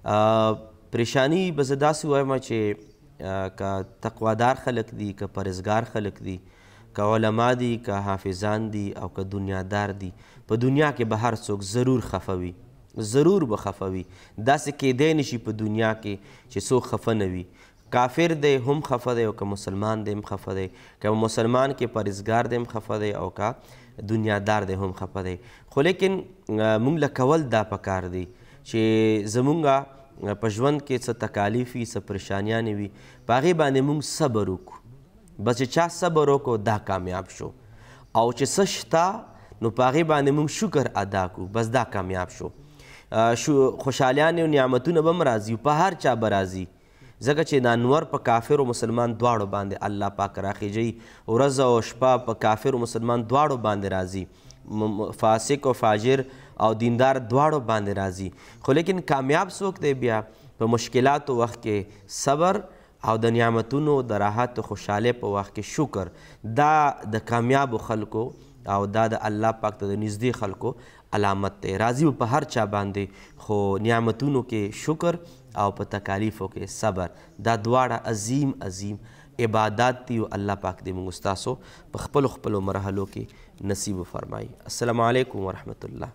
پریشانی به زه داسې وایم چې که تقوادار خلک دي که پرهیزګار خلک دي که علما دي که حافظان دي او که دنیادار دي په دنیا کې به هر څوک ضرور خفه وي ضرور به خفه وي داسې کیدی نشي په دنیا کې چې څوک خفه نه وي کافر دی هم خفه دی او که مسلمان دی هم خفه دی که مسلمان کې پرهیزګار دی هم خفه دی او که دنیادار دی هم خفه دی خو لیکن موږ له کول دا پکار دی چې زمونږ په ژوند کې څه تکالیف وي څه پریشانیانې وي په هغې باندې موږ صبر وکړو بس چې چا صبر وکړو دا کامیاب شو او چې څه شته نو په هغې باندې موږ شکر ادا کړو بس دا کامیاب شو خوشحالیانې او نعمتونه به هم راځي په هر چا به راځي ځکه چې دا انور په کافر او مسلمان دواړو باندې الله پاک راخیږي ورځ او شپه په کافر او مسلمان دواړو باندې راځي فاسق او فاجر او دیندار دواړو باندې راځي خو لیکن کامیاب څوک دی بیا په مشکلاتو وخت کې صبر او د نعمتونو د راحت او خوشحالۍ په وخت کې شکر دا د کامیابو خلکو او دا د الله پاک ته د نږدې خلکو علامت دی راځي په هر چا باندې خو نعمتونو کې شکر او په تکالیفو کې صبر دا دواړه عظیم عظیم عبادات دي او الله پاک دې موږ ستاسو په خپلو خپلو مرحلو کې نصیب فرمایي السلام علیکم ورحمت الله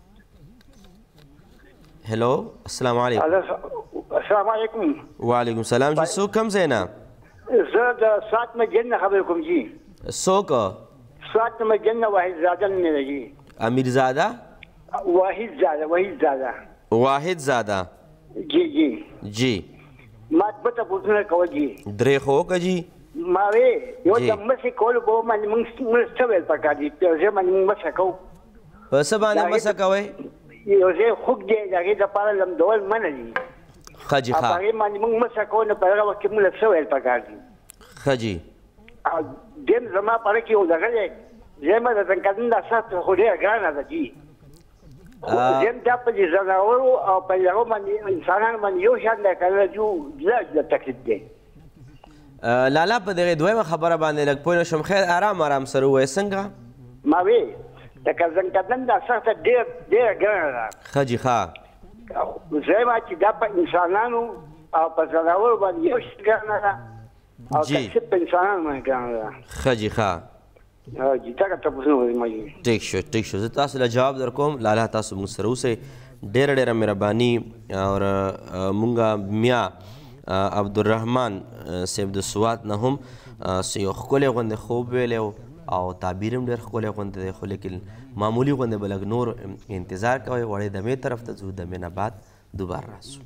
هلو السلام علیکم السلام علیکم وعلیکم السلام جی څوک کوم ځای نه زه د ساعت مسجد نه خبرې کوم جی څوک ساعت مسجد نه واحد زاده نه دی جی امیرزاده واحد زاده واحد زاده واحد زاده جی جی جی ما پته پوښتنه کوي جی درې خو که جی ما وی یو د مسې کولو به باندې موږ موږ څه ویل پکار دي په ځای باندې موږ مسه کوو په څه باندې مسه کوئ یو ځای خوږ دی د هغې دپاره لمدول منع دي ښه جي ښه په هغې باندې موږ مسه کوو نو په هغه وخت کې موږ څه ویل پکار دي ښه جي دیم زما په اړه کې یو دغه دی زما د ځنکدن دا سخت خو ډېره ګرانه ده جي زم دا په دې ځناورو او په هغو باندې انسانانو باندې یو شان دی که نه جو جدا جدا تکلیف دی لالا په دغې دویمه خبره باندې لږ پوه نه شوم خیر ارام ارام سره ووایه څنګه ما وی لکه زنکدن دا سخته ډېر ډېره ګرانه ده ښه جي ښه دویمه چې دا په انسانانو او په ځناورو باندې یو شي ګرانه ده او تکسب په انسانانو باندې ګرانه ده ښه جي ښه جي دغه تپوسونه وزما جي ټیک شو ټیک شو زه تاسو له جواب در کوم لالا تاسو موږ سره اوسئ ډېره ډېره مهرباني اور مونږ میا عبدالرحمن صاحب د سوات نه هم یو ښکلی غوندې خوب ویلی او تعبیر هم ډېر ښکلی غوندې دی خو لیکن معمولي غوندې به لږ نور انتظار کوئ وړې دمې طرف ته ځو دمې نه بعد دوباره راسو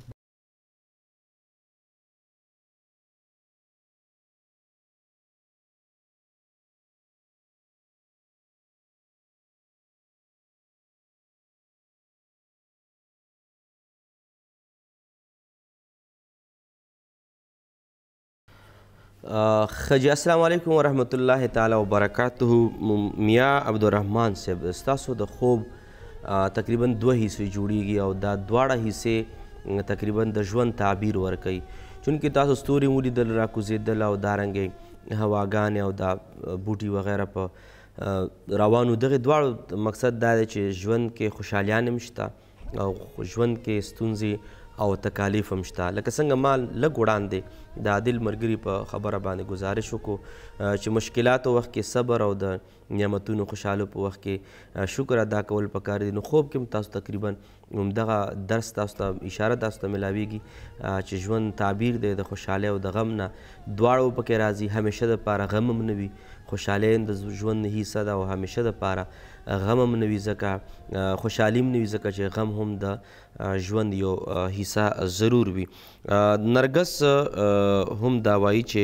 خجی السلام علیکم ورحمت الله تعالی وبرکاته میا عبدالرحمن صاحب ستاسو د خوب تقریبا دوه حصې جوړیږي او دا دواړه حصې تقریبا د ژوند تعبیر ورکوي چونکې تاسو ستوري ولیدل راکوزېدل او دارنګې هواګانې او دا بوټي وغیره په روانو دغې دواړو مقصد دا دی چې ژوند کې خوشحالیان هم شته او ژوند کې ستونزې او تکالیف هم شته لکه څنګه ما لږ وړاندې د عادل ملګري په خبره باندې ګزارش وکړو چې مشکلاتو وخت کې صبر او د نعمتونو خوشحالو په وخت کې شکر ادا کول پکار دي نو خوب کې هم تاسو تقریبا همدغه درس تاسو ته اشاره تاسو ته میلاویږي چې ژوند تعبیر دی د خوشحالۍ او د غم نه دواړو پکې راځي همیشه دپاره غم هم نه وي خوشحالۍ هم د ژوند حصه ده او همیشه دپاره غم هم نه وي ځکه خوشحالي هم نه وي ځکه چې غم هم د ژوند یو حصه ضرور وي نرګس هم دا وایي چې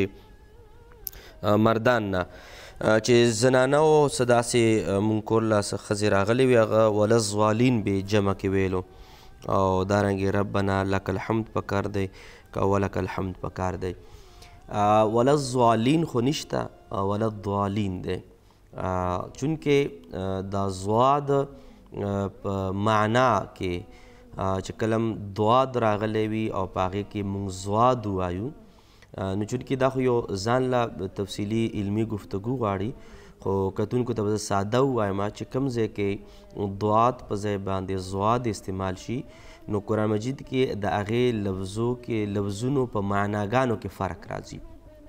مردان نه چې زنانه او څه داسې مونږ کور له څه ښځې راغلې وي هغه ولظوالین به جمع کې ویلو او دارنګې ربنا لک الحمد پکار دی که ولک الحمد پکار دی ولظوالین خو نشته ولضالین دی چونکې دا زواد په معنا کې چې کلم دواد راغلی وي او په هغې کې مونږ زواد ووایو نو چونکې دا خو یو ځان له تفصیلي علمي گفتگو غواړي خو کتونکو ته به زه ساده ووایم چې کوم ځای کې دواد په ځای باندې زواد استعمال شي نو قرآن مجید کې د هغې لفظو کې لفظونو په معناګانو کې فرق راځي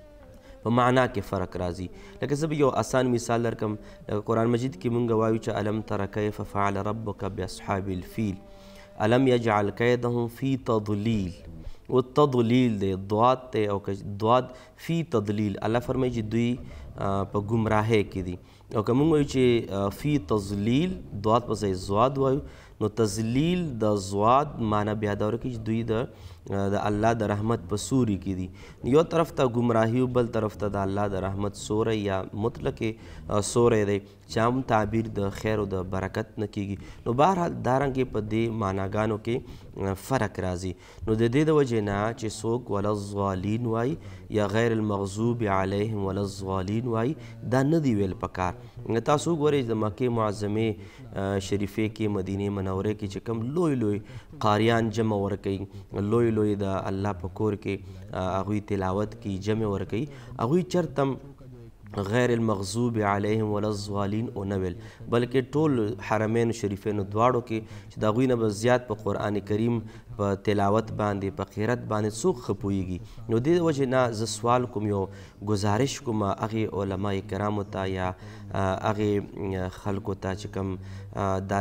په معنا کې فرق راځي لکه زه به یو آسان مثال درکړم قرآن مجید کې مونږ وایو چې الم تر کیف فعل ربک باصحاب الفیل الم یجعل کیدهم فی تضلیل و تضلیل دی دواد دی او دواد فی تضلیل الله فرمایي چې دوی په ګمراهۍ کې دي او که مونږ وایو چې فی تضلیل دواد په ځای زواد وایو نو تضلیل د زواد معنا بیا دا ورکوي چې دوی د د الله د رحمت په سوري کې دي یو طرف ته ګمراهي او بل طرف ته د الله د رحمت سوری یا مطلق سوری دی چې هم تعبیر د خیر او د برکت نه کیږي نو بهرحال دارنګې په دې معناګانو کې فرق راځي نو د دې د وجې نه چې څوک ولظالین وایي یا غیر المغضوب علیهم ولظالین وایي دا نه دی ویل پکار تاسو وګورئ د مکې معظمې شریفې کې مدینې منورې کې چې کوم لوی لوی قاریان جمع ورکوي لوی لوی د الله په کور کې هغوی تلاوت کوي جمع ورکوي هغوی چرته غیر المغضوب علیهم ولظالین ونه ویل بلکې ټول حرمین شریفینو دواړو کې چې د هغوی نه به زیات په قرآن کریم په تلاوت باندې په قرت باندې څوک ښه پوهیږي نو دې وجې نه زه سوال کوم یو گزارش کوم هغې علما کرامو ته یا هغې خلکو ته چې کوم دا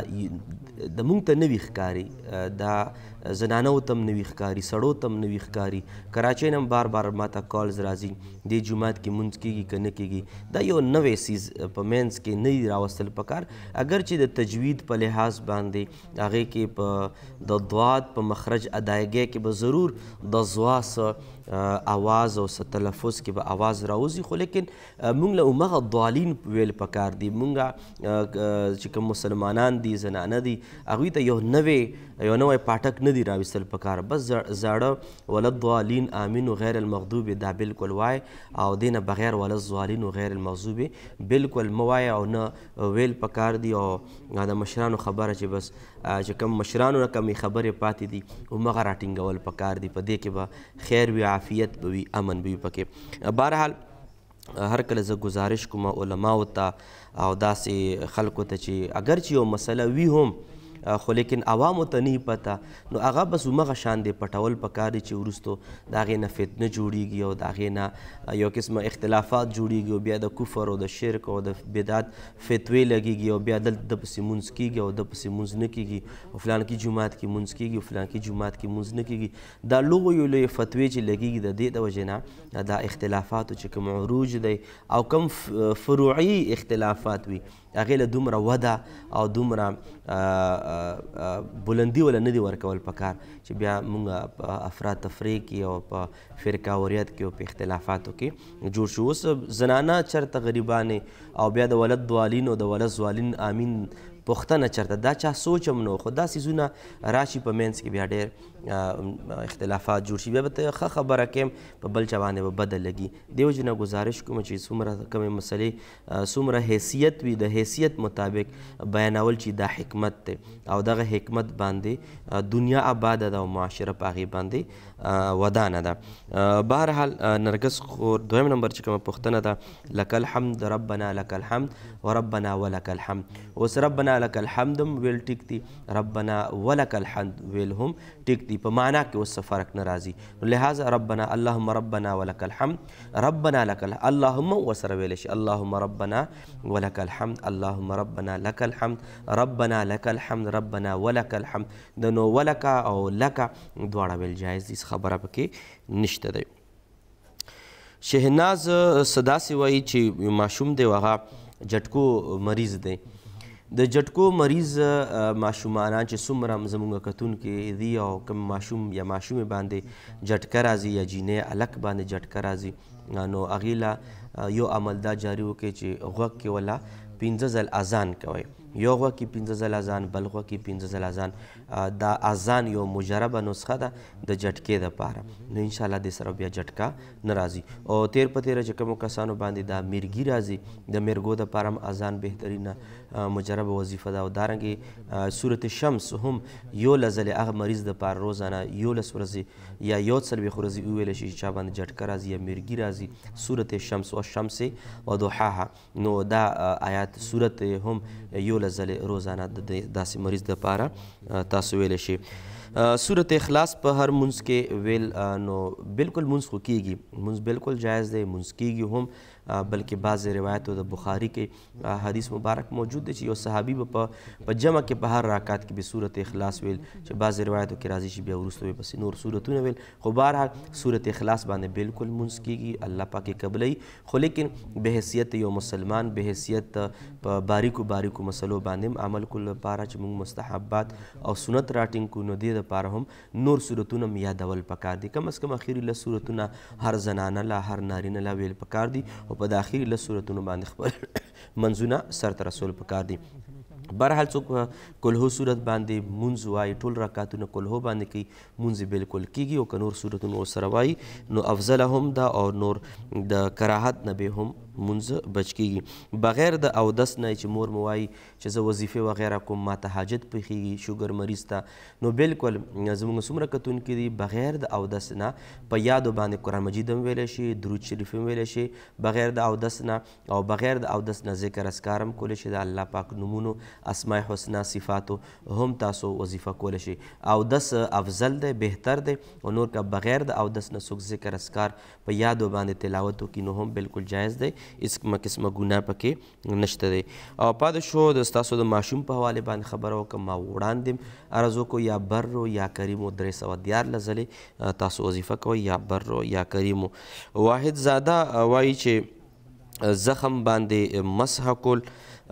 د مونږ ته نوي ښکاري دا زنانو ته هم نوي ښکاري سړو ته هم نوي ښکاري کراچۍ نه هم بار بار ماته کالز راځي دې جومات کې مونځ کیږي که نه کیږي دا یو نوی سیز په منځ کې نه دي راوستل پکار اگر چې د تجوید په لحاظ باندې هغې کې په د دواد په مخرج ادایګۍ کې به ضرور د زوا څه آواز او څه تلفظ کې به آواز راوځي خو لیکن مونږ له همغه ضالین ویل پکار دي مونږ چې کوم مسلمانان دي زنانه دي هغوی ته یو نوی یو نوی پاټک نه دي راویستل پکار بس زاړه ولضالین آمین و غیر المغضوب دا بالکل وای او دې نه بغیر ولضالین و غیر المغضوب بالکل مه وایه او نه ویل پکار دي او د مشرانو خبره چې بس چې کوم مشرانو نه کمې خبرې پاتې دي همغه راټینګول پکار دي په دې کې به خیر وي عافیت به وي امن به وي پکې. بهرحال هر کله زه گزارش کوم علماو ته او داسې خلکو ته چې اگر چې یو مسله وي هم خو لیکن عوامو ته نه پته نو هغه بس همغه شان دی پټول پکار دی چې وروستو د هغې نه فتنه جوړیږي او د هغې نه یو قسمه اختلافات جوړیږي او بیا د کفر او د شرک او د بدعت فتوې لګیږي او بیا دلته د پسې مونځ کیږي او د پسې مونځ نه کیږي او فلان کې جومات کې مونځ کیږي او فلان کې جومات کې مونځ نه کیږي. دا لویو لویې فتوې چې لګیږي د دې د وجې نه دا اختلافاتو چې کوم عروج دی او کوم فروعي اختلافات وي هغې له دومره وده او دومره بلندي وله نه دي ورکول پکار چې بیا موږ په افراد تفریح کې او په فرقاوریت کې او په اختلافاتو کې جوړ شو. اوس زنانه چېرته غریبانې او بیا د ولد دوالین او د ولد زوالین آمین پوښتنه چېرته دا چا سوچ هم نه خو دا څیزونه راشي په منځ کې بیا ډېر اختلافات جوړ شي بیا به ته ښه خبره کیم په بل چا باندې به بده لګي. دې وجې نه ګزارش کوم چې څومره کومې مسلې څومره حیثیت وي د حیثیت مطابق بیانول چې دا حکمت دی او دغه حکمت باندې دنیا آباده ده او معاشره په هغې باندې ودانه ده. بهرحال نرګس خور دویم نمبر چې کومه پوښتنه ده لک الحمد ربنا لک الحمد وربنا ولک الحمد. اوس ربنا لک الحمد هم ویل ټیک دي ربنا ولک الحمد ویل هم ټیک دي په معنا کې اوس څه فرق نه راځي. لہذا ربنا اللهم ربنا ولک الحمد ربنا لک الحمد اللهم ورسره ویلی شي اللهم ربنا ولک الحمد اللهم ربنا لک الحمد ربنا لک الحمد ربنا ولک الحمد. د نو ولک او لک دواړه ویل جایز دي خبره پکې نشته دی. شهناز څه داسې وایي چې ماشوم دی هغه جټکو مریض دی. د جټکو مریض ماشومانان چې څومره هم زموږ کتونکي دي او کوم ماشوم یا ماشومې باندې جټکه راځي یا جینۍ هلک باندې جټکه راځي نو هغې له یو عمل دا جاري وکړئ چې غوږ کې وله پنځه ځل اذان کوئ. یو غوږ کې پنځه ځله اذان بل غوږ کې پنځه ځله اذان دا اذان یو مجربه نسخه ده د جټکې دپاره نو انشاءالله دې سره بیا جټکه نه راځي. او تیر په تیره چې کومو کسانو باندې دا میرګي راځي د میرګو دپاره هم اذان بهترینه مجربه وظیفه ده او دارنګې صورت شمس هم یولس ځلې هغه مریض دپاره روزانه یولس ورځې یا یو څلوېښت ورځې وویلی شي چې چا باندې جټکه راځي یا میرګي راځي صورت شمس و شمس و ضحاها نو دا آیات صورت هم یو لزلې روزانه د داسې مریض دپاره تاسو ویلی شي. صورت اخلاص په هر منځ کې ویل نو بالکل منځ خو کیږي منځ بالکل جایز دی منځ کیږي هم بلکې بعضې روایتو د بخاري کې حدیث مبارک موجود دی چې یو صحابي به په جمع کې په هر رکعت کې به صورت اخلاص ویل چې بعضې روایتو کې راځي چې بیا وروسته به پسې نور صورتونه ویل خو بهرحال صورت اخلاص باندې بالکل منځ کیږي الله پاک یې قبلوي خو لیکن به حیثیت یو مسلمان به حیثیت په باریکو باریکو مسلو باندې هم عمل کولو لپاره چې موږ مستحبات او سنت راټینګ کړو نو دې دپاره هم نور صورتونه هم یادول پکار دي. کم از کم اخري لس صورتونه هر زنانه له هر نارینه له ویل پکار دي او په د اخري لس صورتونو باندې خپل منځونه سرته رسول پکار دي. بهرحال څوک کلهو صورت باندې مونځ وایي ټول رکعتونه کلهو باندې کوي مونځ بالکل کیږي او که نور صورتونه ورسره وایي نو افضله هم ده او نور د کراهت نه به هم مونځ بچ کیږي. بغیر د اودس نه چې مور مو وایي چې زه وظیفې وغیره کوم ماته حاجت پېښېږي شوګر مریض ته نو بالکل زموږ څومره کتونکي دي بغیر د اودس نه په یادو باندې قرآن مجید هم ویلی شي درود شریف هم ویلی شي بغیر د اودس نه او بغیر د اودس نه ذکر اذکار هم کولی شي د الله پاک نومونو اسماء حسنا صفاتو هم تاسو وظیفه کولی شي. اودس افضل دی بهتر دی او نور که بغیر د اودس نه څوک ذکر اذکار په یادو باندې تلاوت وکړي نو هم بالکل جایز دی هېڅ کومه قسمه ګناه پکې نشته دی. او پاتې شو د ستاسو د ماشوم په حوالې باندې خبره وکړم ما وړاندې عرض وکړو یا برو یا کریمو درې سوه دیارلس ځلې تاسو وظیفه کوئ یا برو یا کریمو. واحد زاده وایي چې زخم باندې مسح کول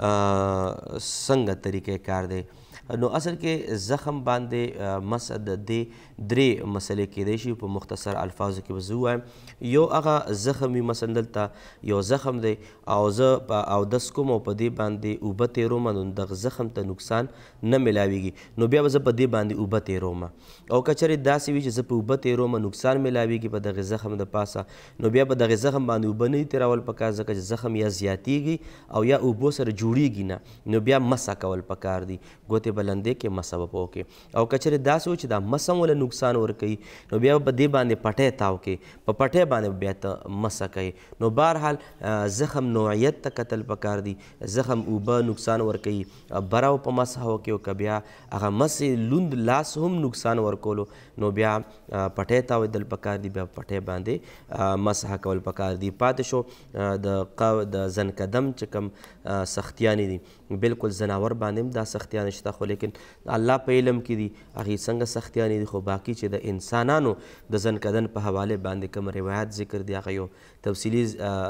څنګه طریقې کار دی نو اصل کې زخم باندې مسح د دې درې مسلې کیدی شي په مختصر الفاظو کې به زه ووایم. یو هغه زخم وي مثلا دلته یو زخم دی او زه په اودس کوم او په دې باندې اوبه تېروم نو دغه زخم ته نقصان نه میلاویږي نو بیا به زه په دې باندې اوبه تېروم او که چېرې داسې وي چې زه په اوبه تېروم نقصان میلاویږي په دغې زخم د پاسه نو بیا په دغې زخم باندې اوبه نه دي تېرول پکار ځکه چې زخم یا زیاتیږي او یا اوبو سره جوړیږي نه نو بیا مسح کول پکار دي ګوتې په لندې کې مسه به په وکړې او که چېرې داسې و چې دا مسه هم وله نقصان ورکوي نو بیا به دې باندې پټی تاو کې په پټی باندې بیا ته مسه کوي نو بهرحال زخم نوعیت ته کتل پکار دي زخم اوبه نقصان ورکوي بره په مسه وکړي او که بیا هغه مسې لوند لاس هم نقصان ورکولو نو بیا پټی تاوېدل پکار دي بیا پټی باندې مسحه کول پکار دي پاتې شو د د زنقدم چې کوم سختیانې دي بلکل زناور باندې هم دا سختیانې شته خو لیکن الله په علم کې دي هغې څنګه سختیانې دي خو باقي چې د انسانانو د زنقدن په حوالې باندې کوم روایت ذکر دی هغه یو تفصیلي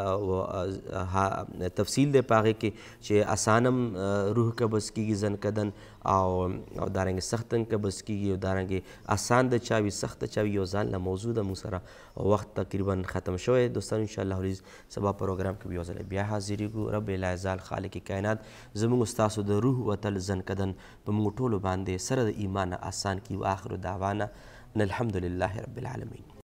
تفصیل دی په هغې کې چې اسانم روح قبض کېږي زنقدن او دارنګې سخت هم قبض کېږي او دارنګې آسان د چا وي سخت د چا وي یو ځان له موضوع ده موږ سره وخت تقریبا ختم شوی دوستانو انشاءالله عزیز سبا پروګرام کې به یو ځل بیا حاضرېږو رب العزال خالق کائنات زموږ ستاسو د روح وتل زنقدن په موږ ټولو باندې سره د ایمان آسان کړي و آخر دعوانا ان الحمد لله رب العالمین